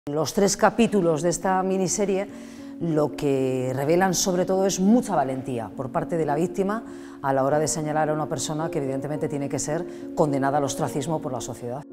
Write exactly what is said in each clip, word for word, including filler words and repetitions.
Los tres capítulos de esta miniserie lo que revelan sobre todo es mucha valentía por parte de la víctima a la hora de señalar a una persona que evidentemente tiene que ser condenada al ostracismo por la sociedad.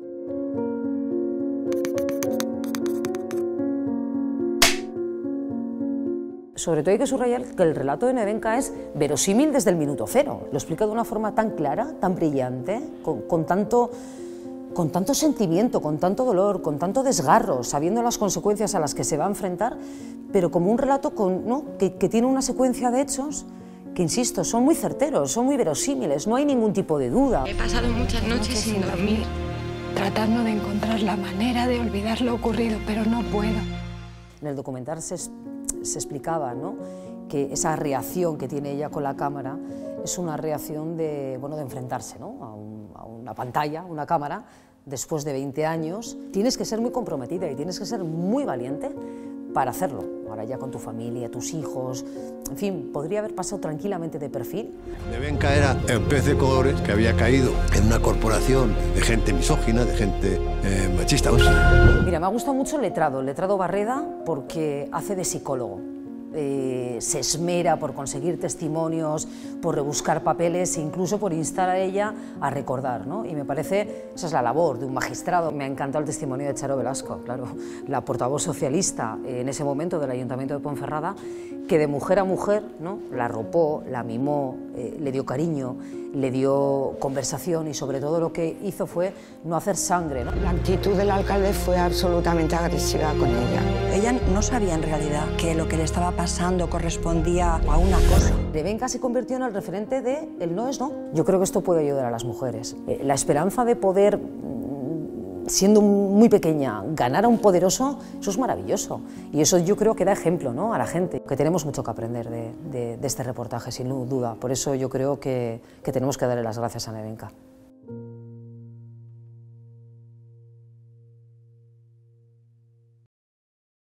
Sobre todo hay que subrayar que el relato de Nevenka es verosímil desde el minuto cero. Lo explica de una forma tan clara, tan brillante, con, con tanto... con tanto sentimiento, con tanto dolor, con tanto desgarro, sabiendo las consecuencias a las que se va a enfrentar, pero como un relato con, ¿no? que, que tiene una secuencia de hechos que, insisto, son muy certeros, son muy verosímiles, no hay ningún tipo de duda. He pasado muchas noches sin dormir, tratando de encontrar la manera de olvidar lo ocurrido, pero no puedo. En el documental se, se explicaba, ¿no?, que esa reacción que tiene ella con la cámara es una reacción de, bueno, de enfrentarse, ¿no?, a, un, a una pantalla, una cámara, después de veinte años. Tienes que ser muy comprometida y tienes que ser muy valiente para hacerlo. Ahora ya con tu familia, tus hijos, en fin, podría haber pasado tranquilamente de perfil. Nevenka era el pez de colores que había caído en una corporación de gente misógina, de gente eh, machista. Mira, me ha gustado mucho el letrado, el letrado Barreda, porque hace de psicólogo. Eh, se esmera por conseguir testimonios, por rebuscar papeles e incluso por instar a ella a recordar, ¿no? Y me parece, esa es la labor de un magistrado. Me ha encantado el testimonio de Charo Velasco, claro, la portavoz socialista eh, en ese momento del Ayuntamiento de Ponferrada, que de mujer a mujer, ¿no?, la arropó, la mimó, eh, le dio cariño, le dio conversación y sobre todo lo que hizo fue no hacer sangre, ¿no? La actitud del alcalde fue absolutamente agresiva con ella. Ella no sabía en realidad que lo que le estaba pasando correspondía a una cosa. Nevenka se convirtió en el referente de el no es no. Yo creo que esto puede ayudar a las mujeres. Eh, la esperanza de poder, siendo muy pequeña, ganar a un poderoso, eso es maravilloso. Y eso yo creo que da ejemplo, ¿no?, a la gente, que tenemos mucho que aprender de, de, de este reportaje, sin duda. Por eso yo creo que, que tenemos que darle las gracias a Nevenka.